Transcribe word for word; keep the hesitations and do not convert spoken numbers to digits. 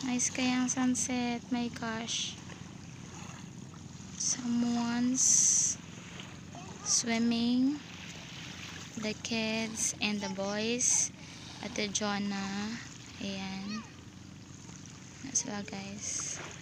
Nice kayang sunset, my gosh. Someone's swimming. The kids and the boys. Ate Jonah. Ayan. Na sila guys.